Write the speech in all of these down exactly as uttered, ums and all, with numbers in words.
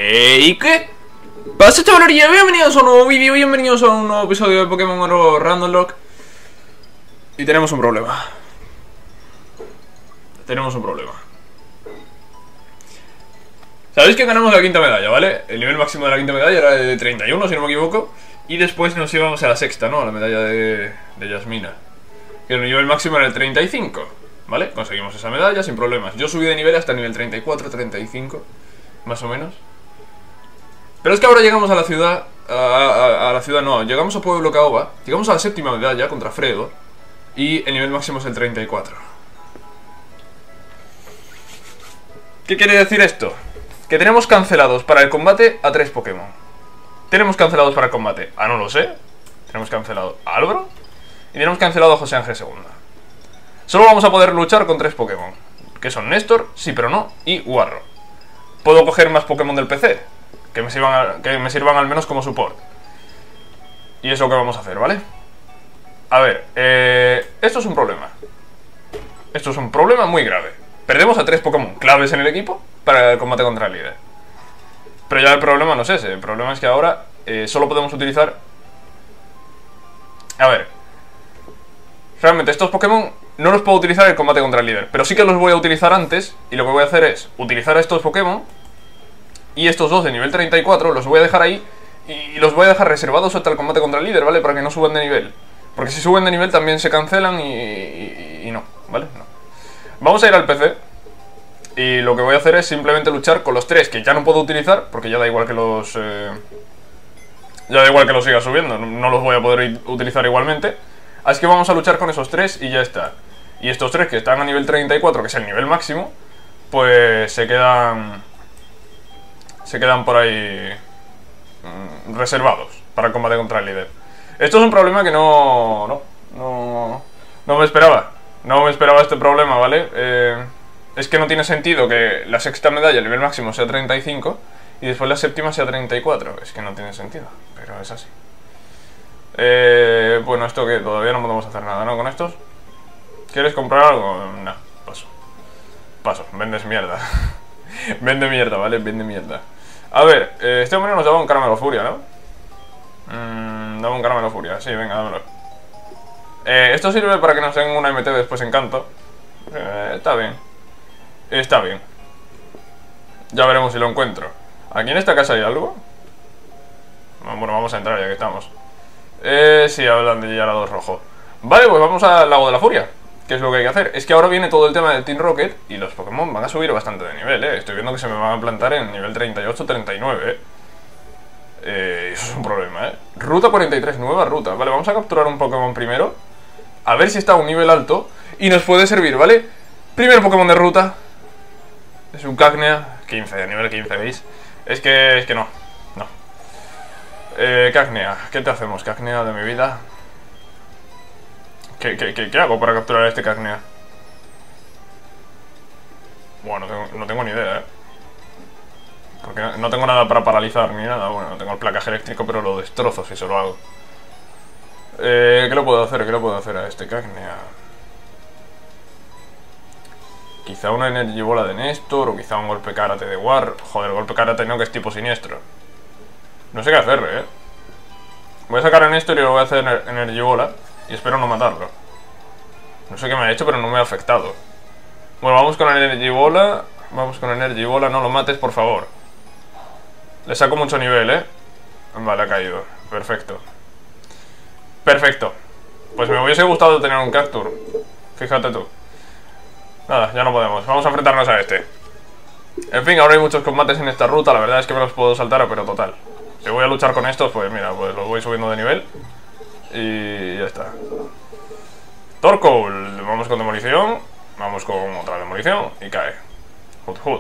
¿Y qué pasa, chavalería? Bienvenidos a un nuevo vídeo, bienvenidos a un nuevo episodio de Pokémon Oro Random Lock. Y tenemos un problema. Tenemos un problema. Sabéis que ganamos la quinta medalla, ¿vale? El nivel máximo de la quinta medalla era de treinta y uno, si no me equivoco. Y después nos íbamos a la sexta, ¿no? A la medalla de, de Yasmina, que el nivel máximo era el treinta y cinco, ¿vale? Conseguimos esa medalla sin problemas. Yo subí de nivel hasta el nivel treinta y cuatro, treinta y cinco, más o menos. Pero es que ahora llegamos a la ciudad... A, a, a la ciudad no, llegamos a Pueblo Caoba. Llegamos a la séptima medalla contra Fredo. Y el nivel máximo es el treinta y cuatro. ¿Qué quiere decir esto? Que tenemos cancelados para el combate a tres Pokémon. Tenemos cancelados para el combate a no lo sé. Tenemos cancelado a Álvaro. Y tenemos cancelado a José Ángel Segunda. Solo vamos a poder luchar con tres Pokémon, que son Néstor, Sí pero no y Guarro. Puedo coger más Pokémon del P C que me sirvan, a, que me sirvan al menos como support. Y es lo que vamos a hacer, ¿vale? A ver, eh, esto es un problema. Esto es un problema muy grave. Perdemos a tres Pokémon claves en el equipo para el combate contra el líder. Pero ya el problema no es ese. El problema es que ahora eh, solo podemos utilizar... A ver, realmente estos Pokémon no los puedo utilizar en el combate contra el líder, pero sí que los voy a utilizar antes. Y lo que voy a hacer es utilizar a estos Pokémon. Y estos dos de nivel treinta y cuatro los voy a dejar ahí. Y los voy a dejar reservados hasta el combate contra el líder, ¿vale? Para que no suban de nivel. Porque si suben de nivel también se cancelan y, y, y no, ¿vale? No. Vamos a ir al P C. Y lo que voy a hacer es simplemente luchar con los tres que ya no puedo utilizar, porque ya da igual que los... Eh, ya da igual que los siga subiendo, no los voy a poder utilizar igualmente. Así que vamos a luchar con esos tres y ya está. Y estos tres que están a nivel treinta y cuatro, que es el nivel máximo, pues se quedan... Se quedan por ahí... Mmm, reservados para el combate contra el líder. Esto es un problema que no... No, no, no me esperaba. No me esperaba este problema, ¿vale? Eh... Es que no tiene sentido que la sexta medalla, el nivel máximo, sea treinta y cinco y después la séptima sea treinta y cuatro. Es que no tiene sentido, pero es así. Eh, bueno, esto que todavía no podemos hacer nada, ¿no? Con estos. ¿Quieres comprar algo? No, paso. Paso, vendes mierda. Vende mierda, ¿vale? Vende mierda. A ver, eh, este hombre nos daba un caramelo furia, ¿no? Mmm, daba un caramelo furia, sí, venga, dámelo. Eh, esto sirve para que nos den una M T después en canto. Eh, está bien. Está bien. Ya veremos si lo encuentro. ¿Aquí en esta casa hay algo? Bueno, vamos a entrar ya que estamos. Eh, sí, hablan de Gyarados rojo. Vale, pues vamos al Lago de la Furia. ¿Qué es lo que hay que hacer? Es que ahora viene todo el tema del Team Rocket y los Pokémon van a subir bastante de nivel, eh. Estoy viendo que se me van a plantar en nivel treinta y ocho, treinta y nueve, eh. eh Eso es un problema, eh. Ruta cuarenta y tres, nueva ruta. Vale, vamos a capturar un Pokémon primero. A ver si está a un nivel alto y nos puede servir, ¿vale? Primer Pokémon de ruta. Es un Cacnea, quince, de nivel quince, ¿veis? Es que, es que no, no. Eh, Cacnea, ¿qué te hacemos, Cacnea de mi vida? ¿Qué, qué, qué, qué hago para capturar a este Cacnea? Bueno, no tengo, no tengo ni idea, ¿eh? Porque no, no tengo nada para paralizar ni nada. Bueno, tengo el placaje eléctrico, pero lo destrozo si se lo hago. Eh, ¿qué lo puedo hacer? ¿Qué lo puedo hacer a este Cacnea? Quizá una Energy Bola de Néstor, o quizá un golpe karate de War. Joder, golpe karate no, que es tipo siniestro. No sé qué hacerle, eh. Voy a sacar a Néstor y lo voy a hacer Energy Bola. Y espero no matarlo. No sé qué me ha hecho, pero no me ha afectado. Bueno, vamos con Energy Bola. Vamos con Energy Bola, no lo mates, por favor. Le saco mucho nivel, eh. Vale, ha caído, perfecto. Perfecto. Pues me hubiese gustado tener un Cactur. Fíjate tú. Nada, ya no podemos, vamos a enfrentarnos a este. En fin, ahora hay muchos combates en esta ruta. La verdad es que me los puedo saltar, pero total. Si voy a luchar con estos, pues mira, pues los voy subiendo de nivel. Y ya está. Torkoal, vamos con demolición. Vamos con otra demolición y cae. Hut Hut.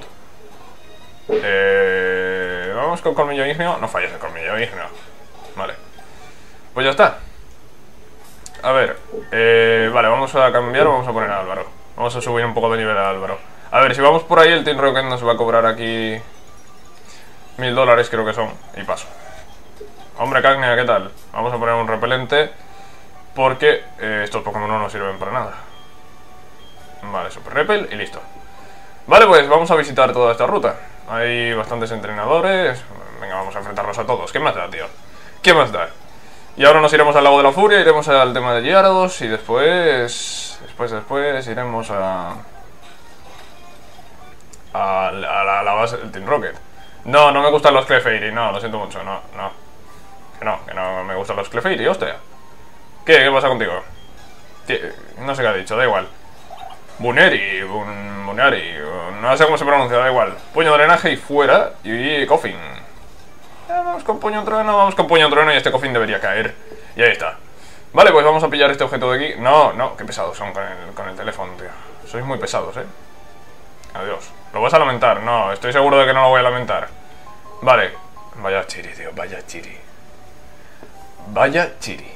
eh, Vamos con colmillo ígneo. No falles el colmillo ígneo. Vale, pues ya está. A ver, eh, vale, vamos a cambiar. Vamos a poner a Álvaro. Vamos a subir un poco de nivel a Álvaro. A ver, si vamos por ahí, el Team Rocket nos va a cobrar aquí mil dólares, creo que son. Y paso. Hombre, Cacnea, ¿qué tal? Vamos a poner un repelente, porque eh, estos Pokémon no nos sirven para nada. Vale, Super Repel y listo. Vale, pues vamos a visitar toda esta ruta. Hay bastantes entrenadores. Venga, vamos a enfrentarlos a todos. ¿Qué más da, tío? ¿Qué más da? Y ahora nos iremos al Lago de la Furia, iremos al tema de Gyarados y después... Después, después iremos a... A, la, a la, la base del Team Rocket. No, no me gustan los Clefairy, no, lo siento mucho, no, no. Que no, que no me gustan los Clefairy, hostia. ¿Qué? ¿Qué pasa contigo? No sé qué ha dicho, da igual. Buneri, bun, Buneri, no sé cómo se pronuncia, da igual. Puño de drenaje y fuera, y Coffin. Vamos con puño trueno, vamos con puño trueno y este Coffin debería caer. Y ahí está. Vale, pues vamos a pillar este objeto de aquí. No, no, qué pesados son con el, con el teléfono, tío. Sois muy pesados, eh. Adiós. ¿Lo vas a lamentar? No, estoy seguro de que no lo voy a lamentar. Vale. Vaya chiri, tío, vaya chiri. Vaya chiri.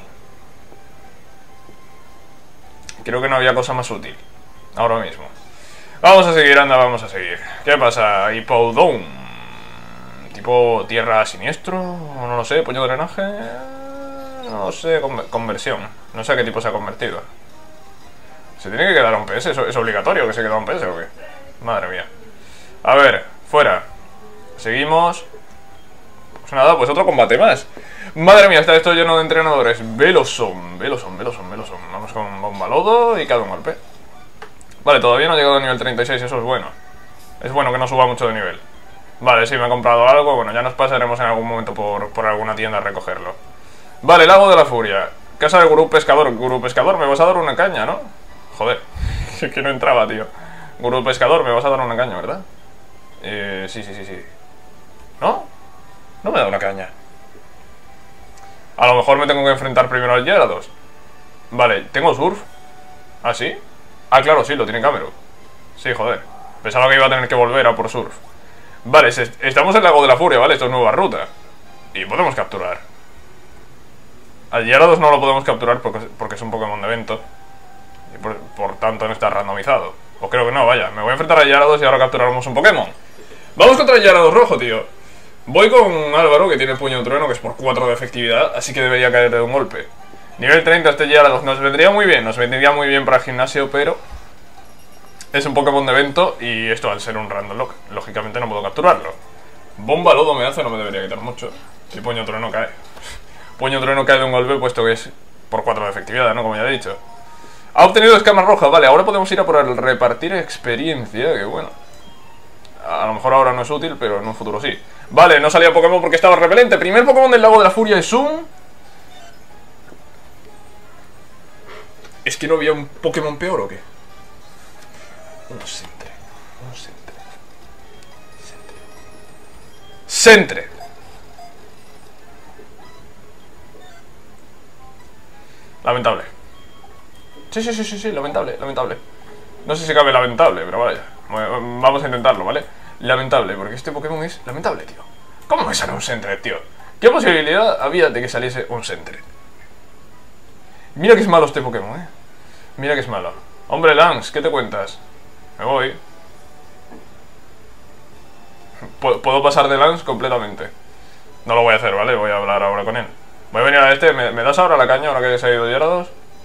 Creo que no había cosa más útil ahora mismo. Vamos a seguir, anda, vamos a seguir. ¿Qué pasa? Hippowdon. Tipo tierra siniestro, no lo sé, puño de drenaje, no lo sé, con conversión. No sé a qué tipo se ha convertido. ¿Se tiene que quedar a un P S? ¿Es, ¿Es obligatorio que se quede a un P S o qué? Madre mía. A ver, fuera. Seguimos. Pues nada, pues otro combate más. Madre mía, está esto lleno de entrenadores. Veloson, Veloson, Veloson, Veloson. Vamos con bomba lodo y cada un golpe. Vale, todavía no ha llegado a nivel treinta y seis, eso es bueno. Es bueno que no suba mucho de nivel. Vale, sí, me he comprado algo. Bueno, ya nos pasaremos en algún momento por, por alguna tienda a recogerlo. Vale, Lago de la Furia. Casa del Gurú Pescador. Gurú Pescador, me vas a dar una caña, ¿no? Joder, es que no entraba, tío. Gurú Pescador, me vas a dar una caña, ¿verdad? Eh, sí, sí, sí, sí. ¿No? No me da una caña. A lo mejor me tengo que enfrentar primero al Gyarados. Vale, ¿tengo Surf? ¿Ah, sí? Ah, claro, sí, lo tiene Cameru. Sí, joder. Pensaba que iba a tener que volver a por Surf. Vale, estamos en el Lago de la Furia, ¿vale? Esto es nueva ruta. Y podemos capturar. Al Gyarados no lo podemos capturar porque, porque es un Pokémon de evento. Y por, por tanto no está randomizado. O creo que no, vaya. Me voy a enfrentar a Gyarados y ahora capturaremos un Pokémon. Vamos contra el Gyarados rojo, tío. Voy con Álvaro, que tiene puño de trueno, que es por cuatro de efectividad. Así que debería caer de un golpe. Nivel treinta este Gyarados nos vendría muy bien. Nos vendría muy bien para el gimnasio, pero... es un Pokémon de evento y esto al ser un random lock, lógicamente no puedo capturarlo. Bomba lodo me hace, no me debería quitar mucho. Y puño trueno cae. Puño trueno cae de un golpe puesto que es por cuatro de efectividad, ¿no? Como ya he dicho. Ha obtenido escamas rojas, vale, ahora podemos ir a por el repartir experiencia, que bueno. A lo mejor ahora no es útil, pero en un futuro sí. Vale, no salía Pokémon porque estaba repelente. Primer Pokémon del Lago de la Furia es un... ¿Es que no había un Pokémon peor o qué? Un Sentret, un Sentret, Sentret. Sentret. Lamentable. Sí, sí, sí, sí, sí, lamentable, lamentable. No sé si cabe lamentable, pero vaya. Vamos a intentarlo, ¿vale? Lamentable, porque este Pokémon es lamentable, tío. ¿Cómo me sale un Sentret, tío? ¿Qué posibilidad había de que saliese un Sentret? Mira que es malo este Pokémon, ¿eh? Mira que es malo. Hombre, Lance, ¿qué te cuentas? Me voy. Puedo pasar de Lance completamente. No lo voy a hacer, ¿vale? Voy a hablar ahora con él. Voy a venir a este. ¿Me, ¿me das ahora la caña ahora que se ha ido Gyarados?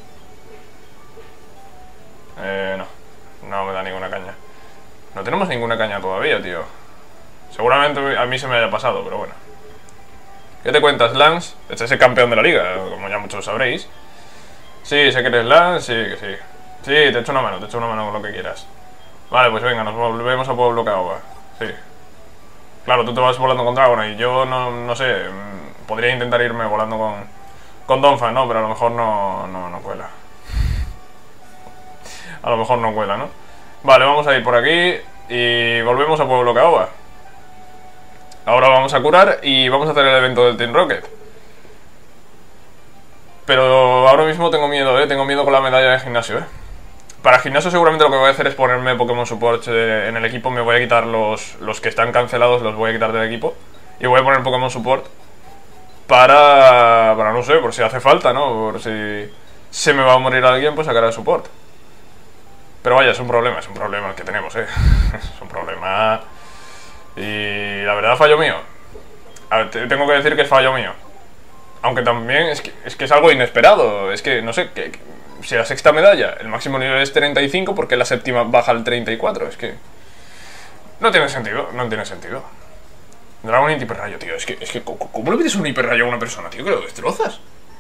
Eh, no. No me da ninguna caña. No tenemos ninguna caña todavía, tío. Seguramente a mí se me haya pasado, pero bueno. ¿Qué te cuentas, Lance? Este es el campeón de la liga, como ya muchos sabréis. Sí, sé que eres Lance, sí, que sí. Sí, te echo una mano, te echo una mano con lo que quieras. Vale, pues venga, nos volvemos a Pueblo Caoba. Sí. Claro, tú te vas volando con Dragonite y yo no, no sé, podría intentar irme volando con, con Donphan, ¿no? Pero a lo mejor no, no, no cuela. A lo mejor no cuela, ¿no? Vale, vamos a ir por aquí y volvemos a Pueblo Caoba. Ahora vamos a curar y vamos a hacer el evento del Team Rocket. Pero ahora mismo tengo miedo, ¿eh? Tengo miedo con la medalla de gimnasio, ¿eh? Para gimnasio seguramente lo que voy a hacer es ponerme Pokémon Support en el equipo. Me voy a quitar los, los que están cancelados, los voy a quitar del equipo. Y voy a poner Pokémon Support para, para no sé, por si hace falta, ¿no? Por si se me va a morir alguien, pues sacar el Support. Pero vaya, es un problema, es un problema el que tenemos, ¿eh? Es un problema... Y la verdad, fallo mío. A ver, te, tengo que decir que es fallo mío. Aunque también es que es, que es algo inesperado. Es que, no sé, que... que si la sexta medalla, el máximo nivel es treinta y cinco, porque la séptima baja al treinta y cuatro, es que... No tiene sentido, no tiene sentido. Dragonite hiperrayo, tío. Es que, es que, ¿cómo le pides un hiperrayo a una persona, tío? Que lo destrozas.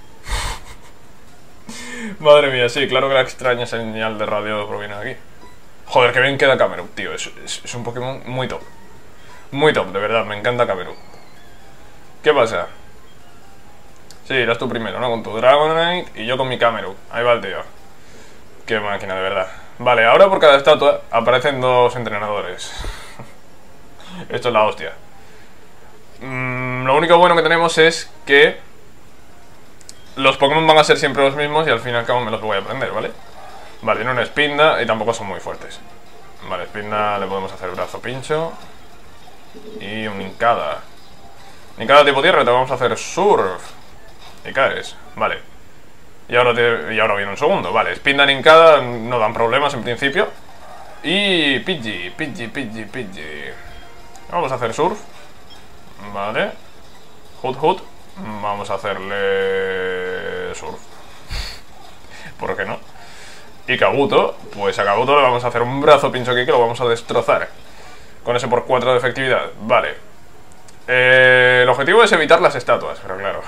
Madre mía, sí, claro que la extraña señal de radio proviene de aquí. Joder, que bien queda Camerupt, tío. Es, es, es un Pokémon muy top. Muy top, de verdad, me encanta Camerupt. ¿Qué pasa? Sí, irás tú primero, ¿no? Con tu Dragonite y yo con mi Camerupt. Ahí va el tío. Qué máquina, de verdad. Vale, ahora por cada estatua aparecen dos entrenadores. Esto es la hostia. Mm, lo único bueno que tenemos es que los Pokémon van a ser siempre los mismos y al fin y al cabo me los voy a aprender, ¿vale? Vale, tiene una Spinda y tampoco son muy fuertes. Vale, Spinda le podemos hacer brazo pincho. Y un Nincada. Nincada tipo tierra, te vamos a hacer Surf. Y caes, vale. Y ahora, te, y ahora viene un segundo, vale. Spinda, Nincada no dan problemas en principio. Y Pidgey, Pidgey, Pidgey, Pidgey. Vamos a hacer Surf. Vale. Hoot Hoot. Vamos a hacerle Surf. ¿Por qué no? Y Kabuto, pues a Kabuto le vamos a hacer un brazo pincho aquí que lo vamos a destrozar. Con ese por cuatro de efectividad. Vale. Eh, el objetivo es evitar las estatuas, pero claro.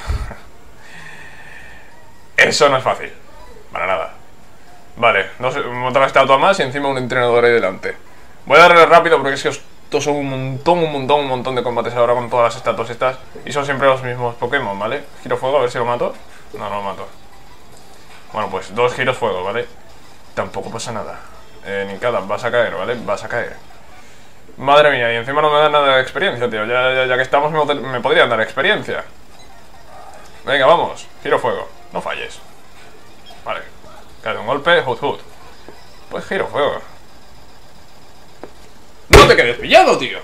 Eso no es fácil. Para nada. Vale, dos, otra estatua más y encima un entrenador ahí delante. Voy a darle rápido porque es que estos son un montón, un montón, un montón de combates ahora con todas las estatuas estas. Y son siempre los mismos Pokémon, ¿vale? Giro fuego, a ver si lo mato. No, no lo mato. Bueno, pues dos giros fuego, ¿vale? Tampoco pasa nada. Eh, Nincada, vas a caer, ¿vale? Vas a caer. Madre mía, y encima no me da nada de experiencia, tío. Ya, ya, ya que estamos me, me podrían dar experiencia. Venga, vamos. Giro fuego. No falles. Vale. Cae de un golpe, Hoot Hoot. Pues giro fuego. ¡No te quedes pillado, tío!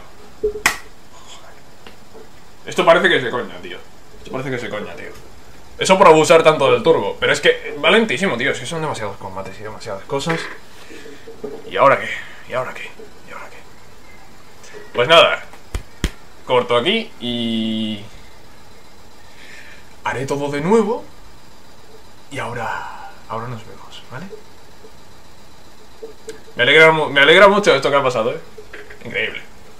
Esto parece que es de coña, tío. Esto parece que es de coña, tío. Eso por abusar tanto del turbo. Pero es que va lentísimo, tío. Es que son demasiados combates y demasiadas cosas. ¿Y ahora qué? ¿Y ahora qué? ¿Y ahora qué? Pues nada. Corto aquí y... haré todo de nuevo. Y ahora... ahora nos vemos, ¿vale? Me alegra, me alegra mucho esto que ha pasado, ¿eh? Increíble.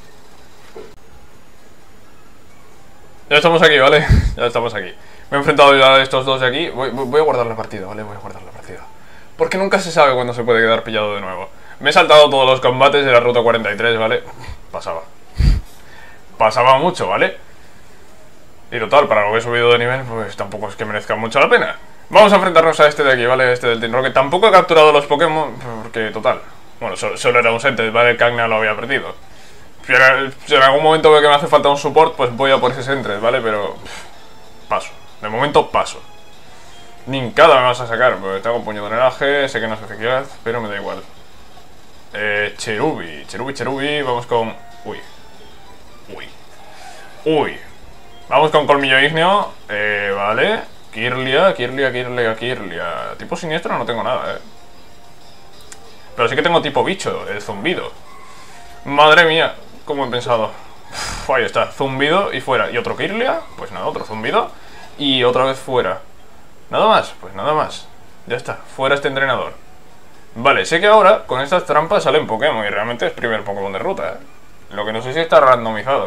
Ya estamos aquí, ¿vale? Ya estamos aquí. Me he enfrentado ya a estos dos de aquí. Voy, voy a guardar la partida, ¿vale? Voy a guardar la partida. Porque nunca se sabe cuándo se puede quedar pillado de nuevo. Me he saltado todos los combates de la ruta cuarenta y tres, ¿vale? Pasaba. Pasaba mucho, ¿vale? Y total, para lo que he subido de nivel, pues tampoco es que merezca mucho la pena. Vamos a enfrentarnos a este de aquí, ¿vale? Este del Team Rocket. Tampoco he capturado los Pokémon, porque total. Bueno, solo, solo era un Sentret, ¿vale? El Cagna lo había perdido. Si en algún momento veo que me hace falta un support, pues voy a por ese Sentret, ¿vale? Pero... pff, paso. De momento paso. Nincada me vas a sacar, porque tengo un puño de drenaje, sé que no es eficaz, pero me da igual. Eh, Cherubi, Cherubi, Cherubi, vamos con... Uy. Uy. Uy. Vamos con Colmillo Ígneo, eh, vale. Kirlia, Kirlia, Kirlia, Kirlia. Tipo siniestro no tengo nada, eh. Pero sí que tengo tipo bicho, el zumbido. Madre mía, cómo he pensado. Uf, ahí está, zumbido y fuera. ¿Y otro Kirlia? Pues nada, otro zumbido. Y otra vez fuera. ¿Nada más? Pues nada más. Ya está, fuera este entrenador. Vale, sé que ahora con estas trampas salen Pokémon y realmente es primer Pokémon de ruta, ¿eh? Lo que no sé si está randomizado.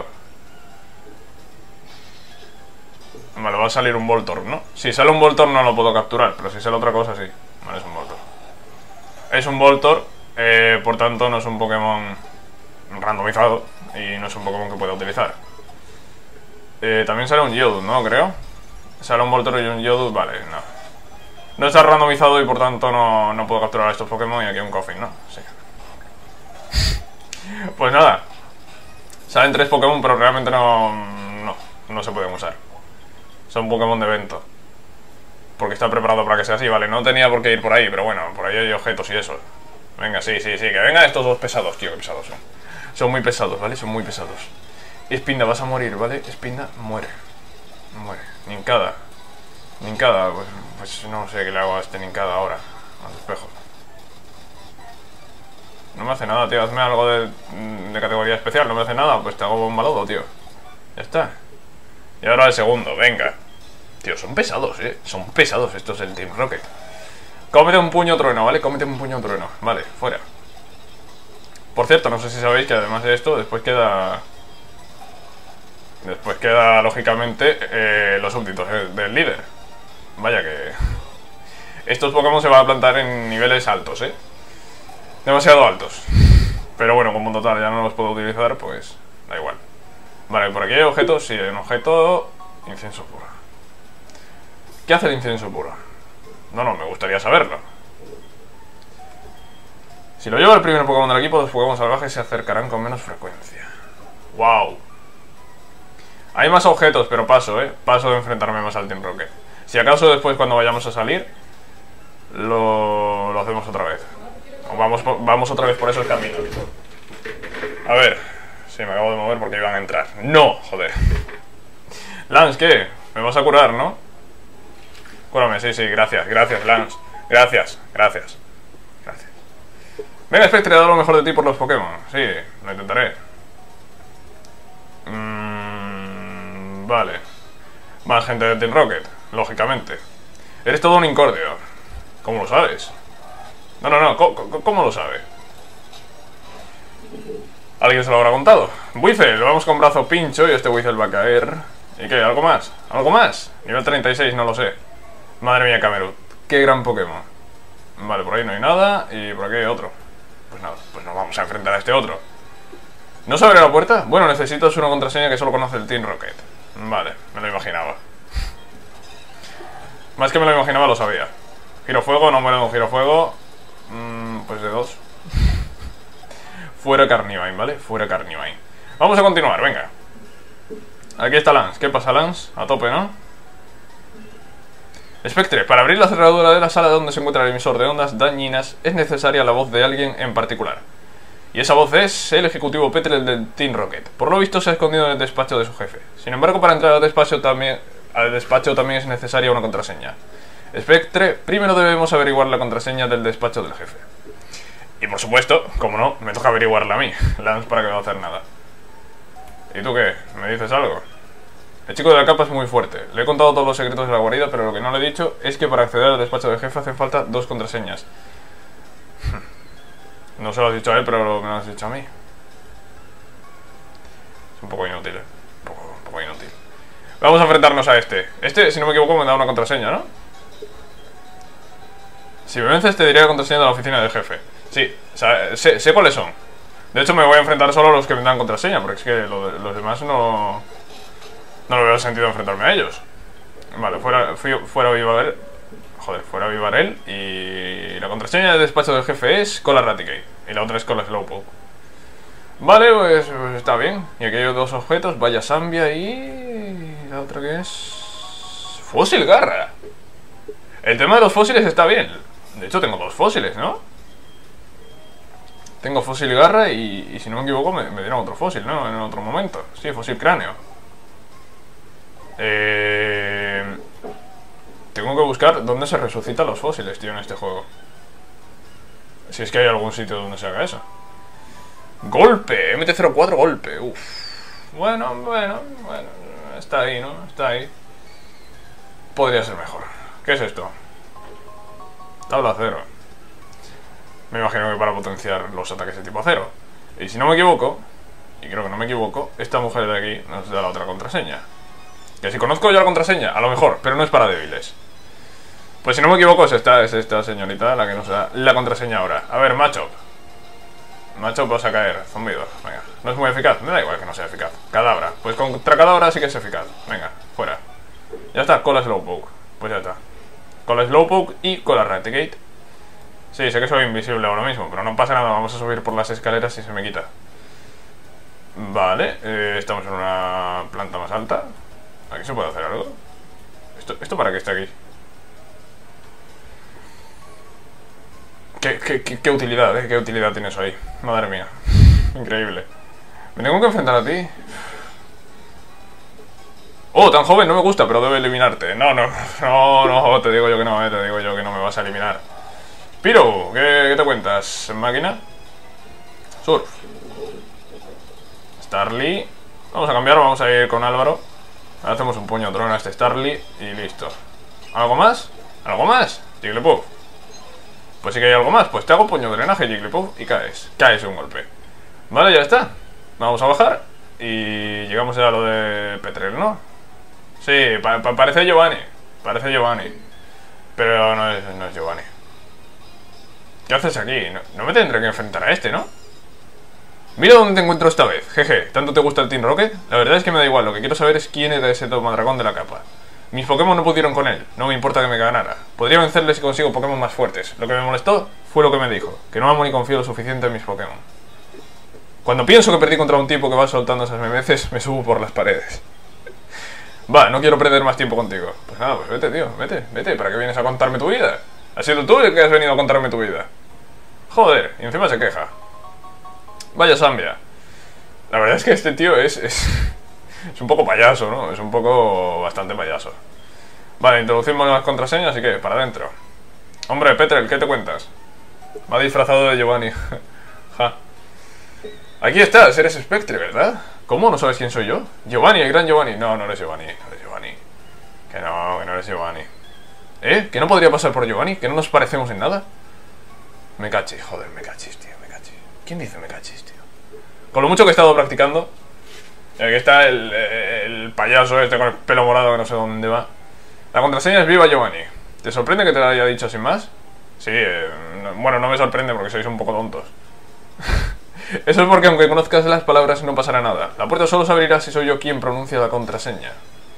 Vale, va a salir un Voltorb, ¿no? Si sale un Voltorb no lo puedo capturar, pero si sale otra cosa sí. Vale, es un Voltorb. Es un Voltorb, eh, por tanto no es un Pokémon randomizado y no es un Pokémon que pueda utilizar. Eh, también sale un Geodude, ¿no? Creo. Sale un Voltorb y un Geodude, vale, no. No está randomizado y por tanto no, no puedo capturar a estos Pokémon y aquí un Koffing, ¿no? Sí. Pues nada. Salen tres Pokémon pero realmente no, no, no se pueden usar. Son Pokémon de evento. Porque está preparado para que sea así, vale. No tenía por qué ir por ahí, pero bueno, por ahí hay objetos y eso. Venga, sí, sí, sí, que vengan estos dos pesados, tío, que pesados son. Son muy pesados, ¿vale? Son muy pesados. Spinda, vas a morir, ¿vale? Spinda, muere. Muere. Nincada. Nincada, pues, pues no sé qué le hago a este Nincada ahora. Al espejo. No me hace nada, tío. Hazme algo de, de categoría especial. No me hace nada, pues te hago un balodo, tío. Ya está. Y ahora el segundo, venga. Tío, son pesados, eh. Son pesados estos del Team Rocket. Cómete un puño trueno, ¿vale? Cómete un puño trueno. Vale, fuera. Por cierto, no sé si sabéis que además de esto, después queda... Después queda, lógicamente, eh, los súbditos del líder. Vaya que... Estos Pokémon se van a plantar en niveles altos, ¿eh? Demasiado altos. Pero bueno, como en total ya no los puedo utilizar, pues da igual. Vale, por aquí hay objetos. Sí, hay un objeto... Incienso puro. ¿Qué hace el incienso puro? No, no, me gustaría saberlo. Si lo lleva el primer Pokémon del equipo, los Pokémon salvajes se acercarán con menos frecuencia. ¡Wow! Hay más objetos, pero paso, ¿eh? Paso de enfrentarme más al Team Rocket. Si acaso después, cuando vayamos a salir, lo, lo hacemos otra vez. O vamos, vamos otra vez por esos caminos. A ver. Sí, me acabo de mover porque iban a entrar. ¡No! Joder. Lance, ¿qué? Me vas a curar, ¿no? Cúrame, sí, sí, gracias, gracias, Lance. Gracias, gracias. Gracias. Venga, Spectre, he dado lo mejor de ti por los Pokémon. Sí, lo intentaré. Mmm... Vale. Más gente de Team Rocket, lógicamente. Eres todo un incordio. ¿Cómo lo sabes? No, no, no, ¿cómo, cómo lo sabe? ¿Alguien se lo habrá contado? Weasel, vamos con brazo pincho y este Weasel va a caer. ¿Y qué? ¿Algo más? ¿Algo más? Nivel treinta y seis, no lo sé. Madre mía, Camerut. Qué gran Pokémon. Vale, por ahí no hay nada. Y por aquí hay otro. Pues nada, pues nos vamos a enfrentar a este otro. ¿No se abre la puerta? Bueno, necesitas una contraseña que solo conoce el Team Rocket. Vale, me lo imaginaba. Más que me lo imaginaba, lo sabía. Girofuego, no muere de un girofuego. Mm, pues de dos. Fuera Carnivine, ¿vale? Fuera Carnivine. Vamos a continuar, venga. Aquí está Lance. ¿Qué pasa, Lance? A tope, ¿no? Spectre, para abrir la cerradura de la sala donde se encuentra el emisor de ondas dañinas es necesaria la voz de alguien en particular. Y esa voz es el ejecutivo Petrel del Team Rocket. Por lo visto se ha escondido en el despacho de su jefe. Sin embargo, para entrar al despacho también, al despacho también es necesaria una contraseña. Spectre, primero debemos averiguar la contraseña del despacho del jefe. Y por supuesto, como no, me toca averiguarla a mí. Lance, para que no va a hacer nada. ¿Y tú qué? ¿Me dices algo? El chico de la capa es muy fuerte. Le he contado todos los secretos de la guarida, pero lo que no le he dicho es que para acceder al despacho del jefe hacen falta dos contraseñas. No se lo has dicho a él, pero me lo has dicho a mí. Es un poco inútil, ¿eh? Un poco, un poco inútil. Vamos a enfrentarnos a este. Este, si no me equivoco, me da una contraseña, ¿no? Si me vences te diré la contraseña de la oficina del jefe. Sí, o sea, sé, sé cuáles son. De hecho me voy a enfrentar solo a los que me dan contraseña, porque es que lo, los demás no... No le veo sentido enfrentarme a ellos. Vale, fuera, fui, fuera Vivarel. Joder, fuera Vivarel. Y la contraseña del despacho del jefe es Cola Raticate. Y la otra es Cola Slowpoke. Vale, pues, pues está bien. Y aquí hay dos objetos, Vaya Zambia y... la otra que es... Fósil Garra. El tema de los fósiles está bien. De hecho tengo dos fósiles, ¿no? Tengo fósil Garra y, y si no me equivoco me, me dieron otro fósil, ¿no? En otro momento. Sí, fósil cráneo. Eh... Tengo que buscar dónde se resucitan los fósiles, tío, en este juego. Si es que hay algún sitio donde se haga eso. Golpe, M T cero cuatro golpe. Uf. Bueno, bueno, bueno. Está ahí, ¿no? Está ahí. Podría ser mejor. ¿Qué es esto? Tabla cero. Me imagino que para potenciar los ataques de tipo acero. Y si no me equivoco, y creo que no me equivoco, esta mujer de aquí nos da la otra contraseña. Que si conozco yo la contraseña, a lo mejor, pero no es para débiles. Pues si no me equivoco es esta, es esta señorita la que nos da la contraseña ahora. A ver, Machop. Machop, vas a caer, zumbido. Venga, no es muy eficaz, me da igual que no sea eficaz. Cadabra, pues contra Cadabra sí que es eficaz. Venga, fuera. Ya está, Cola Slowpoke. Pues ya está. Cola Slowpoke y Cola Raticate. Sí, sé que soy invisible ahora mismo, pero no pasa nada, vamos a subir por las escaleras y se me quita. Vale, eh, estamos en una planta más alta. ¿Aquí se puede hacer algo? ¿Esto, esto para qué está aquí? ¿Qué, qué, qué, qué utilidad, eh? ¿Qué utilidad tiene eso ahí? Madre mía. Increíble. ¿Me tengo que enfrentar a ti? Oh, tan joven, no me gusta, pero debo eliminarte. No, no, no, no, te digo yo que no, eh, te digo yo que no me vas a eliminar. Piro, ¿qué, qué te cuentas? ¿Máquina? Surf. Starly. Vamos a cambiar, vamos a ir con Álvaro. Ahora hacemos un puño dron a este Starly y listo. ¿Algo más? ¿Algo más? Jigglypuff. Pues sí que hay algo más. Pues te hago puño drenaje, Jigglypuff, y caes. Caes de un golpe. Vale, ya está. Vamos a bajar. Y llegamos ya a lo de Petrel, ¿no? Sí, pa pa parece Giovanni. Parece Giovanni. Pero no es, no es Giovanni. ¿Qué haces aquí? No, no me tendré que enfrentar a este, ¿no? Mira dónde te encuentro esta vez. Jeje, ¿tanto te gusta el Team Rocket? La verdad es que me da igual. Lo que quiero saber es quién era ese tomadragón de la capa. Mis Pokémon no pudieron con él. No me importa que me ganara. Podría vencerle si consigo Pokémon más fuertes. Lo que me molestó fue lo que me dijo. Que no amo ni confío lo suficiente en mis Pokémon. Cuando pienso que perdí contra un tipo que va soltando esas memeces, me subo por las paredes. Va, no quiero perder más tiempo contigo. Pues nada, pues vete, tío, vete, vete. ¿Para qué vienes a contarme tu vida? ¿Has sido tú el que has venido a contarme tu vida? Joder, y encima se queja. Vaya Zambia. La verdad es que este tío es, es... es un poco payaso, ¿no? Es un poco bastante payaso. Vale, introducimos las contraseñas y ¿qué? Para adentro. Hombre, Petrel, ¿qué te cuentas? Va disfrazado de Giovanni. Ja. Aquí estás, eres Spectre, ¿verdad? ¿Cómo? ¿No sabes quién soy yo? Giovanni, el gran Giovanni. No, no eres Giovanni, no eres Giovanni. Que no, que no eres Giovanni. ¿Eh? ¿Que no podría pasar por Giovanni? ¿Que no nos parecemos en nada? Me cachis, joder, me cachis, tío, me cachis. ¿Quién dice me cachis, tío? Con lo mucho que he estado practicando. Aquí está el, el payaso este con el pelo morado que no sé dónde va. La contraseña es Viva Giovanni. ¿Te sorprende que te la haya dicho sin más? Sí, eh, no, bueno, no me sorprende porque sois un poco tontos. Eso es porque aunque conozcas las palabras no pasará nada. La puerta solo se abrirá si soy yo quien pronuncia la contraseña.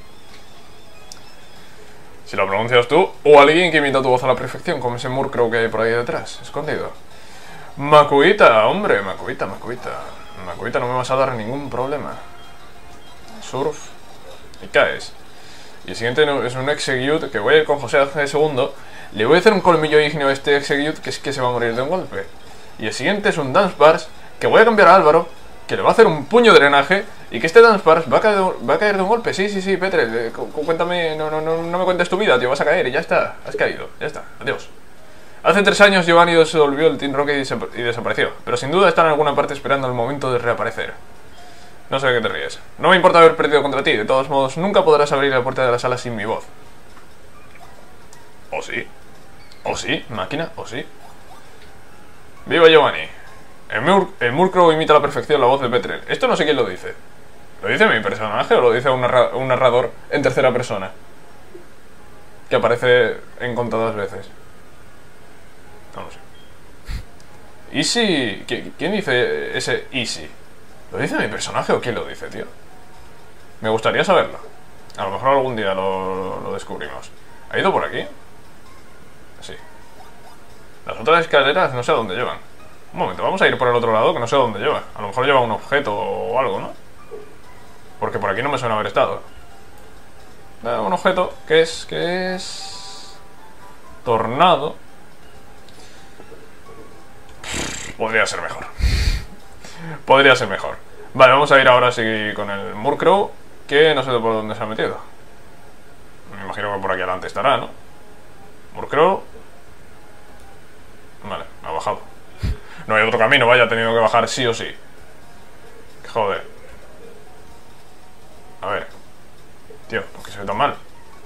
Si lo pronuncias tú, o alguien que imita tu voz a la perfección, como ese Murkrow que hay por ahí detrás, escondido. Makuita, hombre, Makuita, Makuita. Makuita, no me vas a dar ningún problema. Surf. Y caes. Y el siguiente es un Execute, que voy a ir con José hace segundo. Le voy a hacer un colmillo ígneo a este Execute, que es que se va a morir de un golpe. Y el siguiente es un Dance Bars, que voy a cambiar a Álvaro, que le va a hacer un puño de drenaje, y que este Dance Bars va a caer de, va a caer de un golpe. Sí, sí, sí, Petre, eh, cu cuéntame, no, no, no, no me cuentes tu vida, tío, vas a caer y ya está, has caído, ya está, adiós. Hace tres años Giovanni disolvió el Team Rocket y, y desapareció, pero sin duda está en alguna parte esperando el momento de reaparecer. No sé de qué te ríes. No me importa haber perdido contra ti, de todos modos nunca podrás abrir la puerta de la sala sin mi voz. ¿O sí? ¿O sí? ¿Máquina? ¿O sí? ¡Viva Giovanni! El, Mur el Murkrow imita a la perfección la voz de Petrel. Esto no sé quién lo dice. ¿Lo dice mi personaje o lo dice un, narra un narrador en tercera persona? Que aparece en contadas veces. No lo sé. Easy... ¿Quién dice ese Easy? ¿Lo dice mi personaje o quién lo dice, tío? Me gustaría saberlo. A lo mejor algún día lo, lo descubrimos. ¿Ha ido por aquí? Sí. Las otras escaleras no sé a dónde llevan. Un momento, vamos a ir por el otro lado que no sé a dónde lleva. A lo mejor lleva un objeto o algo, ¿no? Porque por aquí no me suena haber estado. Eh, un objeto que es... que es... Tornado. Podría ser mejor. Podría ser mejor. Vale, vamos a ir ahora sí con el Murkrow, que no sé por dónde se ha metido. Me imagino que por aquí adelante estará, ¿no? Murkrow. Vale, ha bajado. No hay otro camino, vaya, ha tenido que bajar sí o sí. Joder. A ver. Tío, ¿por qué se ve tan mal?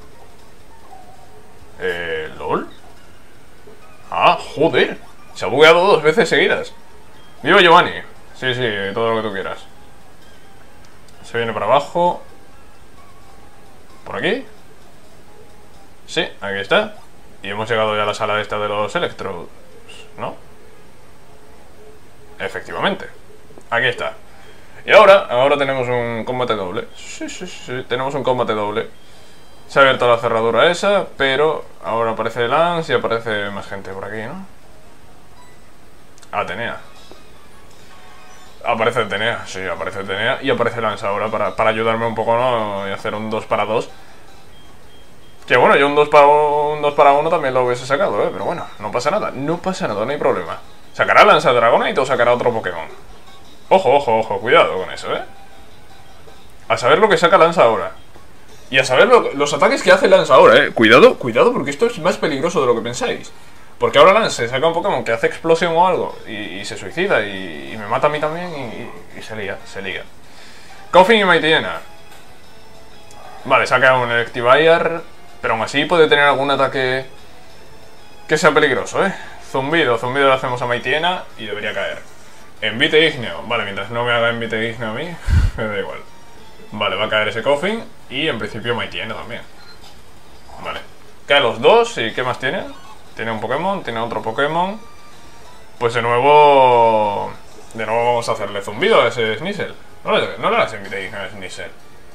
Eh... ¿LOL? Ah, joder. Se ha bugueado dos veces seguidas. ¡Viva Giovanni! Sí, sí, todo lo que tú quieras. Se viene para abajo. ¿Por aquí? Sí, aquí está. Y hemos llegado ya a la sala esta de los Electrodes, ¿no? Efectivamente. Aquí está. Y ahora, ahora tenemos un combate doble. Sí, sí, sí, tenemos un combate doble. Se ha abierto la cerradura esa, pero ahora aparece Lance y aparece más gente por aquí, ¿no? Atenea. Aparece Atenea, sí, aparece Atenea. Y aparece Lance ahora para, para ayudarme un poco, ¿no? Y hacer un dos para dos. Que bueno, yo un dos para un dos para uno también lo hubiese sacado, ¿eh? Pero bueno, no pasa nada, no pasa nada, no hay problema. ¿Sacará Lance a Dragonite o sacará otro Pokémon? Ojo, ojo, ojo, cuidado con eso, ¿eh? A saber lo que saca Lance ahora. Y a saber lo, los ataques que hace Lance ahora, ¿eh? Cuidado, cuidado, porque esto es más peligroso de lo que pensáis. Porque ahora Lance se saca un Pokémon que hace explosión o algo y, y se suicida y, y me mata a mí también y, y, y se lía, se lía. Koffing y Mightyena. Vale, saca un Electivire, pero aún así puede tener algún ataque que sea peligroso, ¿eh? Zumbido, zumbido le hacemos a Mightyena y debería caer. Envite ígneo. Vale, mientras no me haga envite ígneo a mí, me da igual. Vale, va a caer ese Koffing. Y en principio Mighty N también. Vale. Cae los dos. ¿Y qué más tiene? Tiene un Pokémon, tiene otro Pokémon. Pues de nuevo... De nuevo vamos a hacerle zumbido a ese Sneasel. No le, no le das envite ígneo a Sneasel.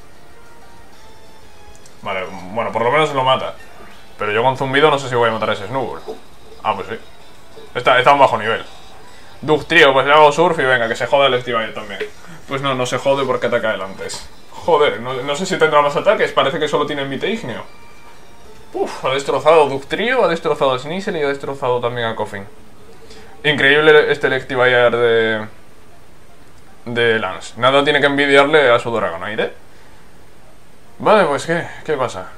Vale, bueno, por lo menos lo mata. Pero yo con zumbido no sé si voy a matar a ese Snubbull. Ah, pues sí. Está, está a un bajo nivel. Dugtrio, pues le hago surf y venga, que se joda el Estivale también. Pues no, no se jode porque ataca él antes. Joder, no, no sé si tendrá más ataques. Parece que solo tiene envite ígneo. Uf, ha destrozado Dugtrio, ha destrozado a Sneasel y ha destrozado también a Koffing. Increíble este Electivire de... De Lance. Nada tiene que envidiarle a su Dragonite. Vale, pues ¿qué? ¿Qué pasa?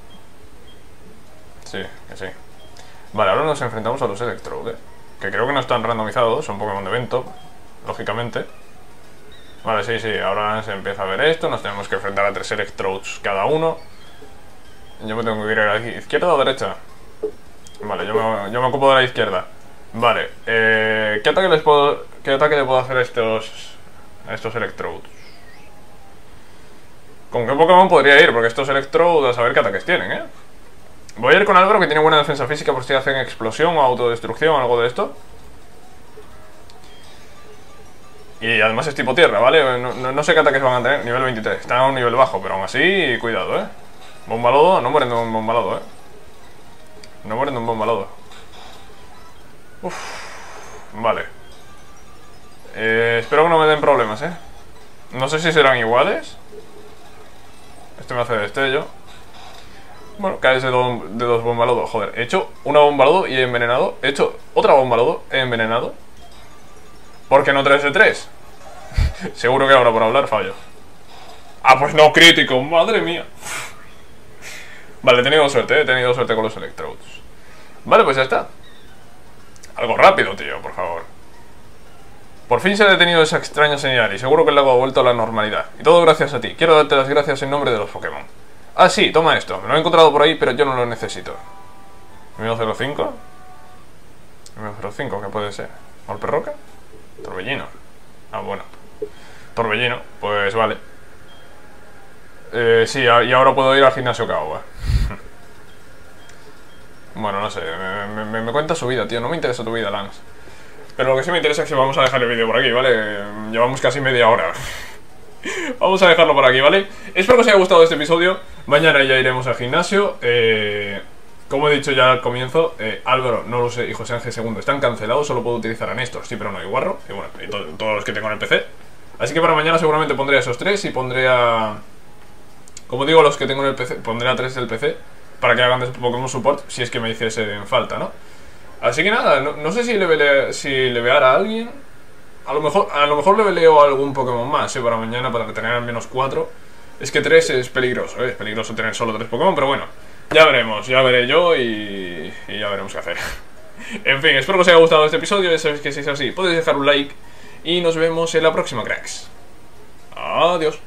Sí, que sí. Vale, ahora nos enfrentamos a los Electrode, ¿eh? Que creo que no están randomizados, son Pokémon de evento, lógicamente. Vale, sí, sí, ahora se empieza a ver esto. Nos tenemos que enfrentar a tres Electrodes cada uno. Yo me tengo que ir a la izquierda o derecha. Vale, yo me, yo me ocupo de la izquierda. Vale, eh, ¿qué ataque les puedo, qué ataque le puedo hacer a estos, a estos Electrodes? ¿Con qué Pokémon podría ir? Porque estos Electrodes, a saber qué ataques tienen, ¿eh? Voy a ir con Álvaro, que tiene buena defensa física, por si hacen explosión o autodestrucción o algo de esto. Y además es tipo tierra, ¿vale? No, no, no sé qué ataques van a tener. Nivel veintitrés. Están a un nivel bajo, pero aún así, cuidado, ¿eh? Bomba lodo, no mueren de un bomba lodo, ¿eh? No mueren de un bomba lodo. Uff. Vale. Eh, espero que no me den problemas, ¿eh? No sé si serán iguales. Este me hace destello. Bueno, cae ese do de dos bomba lodo. Joder, he hecho una bomba lodo y he envenenado. He hecho otra bomba lodo, he envenenado. ¿Por qué no tres de tres? Seguro que ahora por hablar fallo. Ah, pues no, crítico, madre mía. Vale, he tenido suerte, he tenido suerte con los Electrodes. Vale, pues ya está. Algo rápido, tío, por favor. Por fin se ha detenido esa extraña señal y seguro que el lago ha vuelto a la normalidad. Y todo gracias a ti. Quiero darte las gracias en nombre de los Pokémon. Ah, sí, toma esto. Me lo he encontrado por ahí, pero yo no lo necesito. ¿M cero cinco? ¿M cero cinco? ¿Qué puede ser? ¿Golpe roca? Torbellino. Ah, bueno. Torbellino, pues vale. Eh, sí, y ahora puedo ir al gimnasio Kaoba. Bueno, no sé, me, me, me cuenta su vida, tío. No me interesa tu vida, Lance. Pero lo que sí me interesa es que vamos a dejar el vídeo por aquí, ¿vale? Llevamos casi media hora. Vamos a dejarlo por aquí, ¿vale? Espero que os haya gustado este episodio. Mañana ya iremos al gimnasio. Eh, como he dicho ya al comienzo, eh, Álvaro, no lo sé, y José Ángel segundo están cancelados. Solo puedo utilizar a Néstor, sí, pero no hay Guarro. Y bueno, y to todos los que tengo en el P C. Así que para mañana seguramente pondré a esos tres y pondré a... Como digo, los que tengo en el P C, pondré a tres del P C para que hagan de Pokémon Support si es que me hiciesen falta, ¿no? Así que nada, no, no sé si le si levear a alguien. A lo mejor a lo mejor le veleo a algún Pokémon más, ¿eh? Para mañana, para tener al menos cuatro. Es que tres es peligroso, ¿eh? Es peligroso tener solo tres Pokémon, pero bueno. Ya veremos, ya veré yo y, y ya veremos qué hacer. En fin, espero que os haya gustado este episodio. Ya sabéis que si es así, podéis dejar un like. Y nos vemos en la próxima, cracks. Adiós.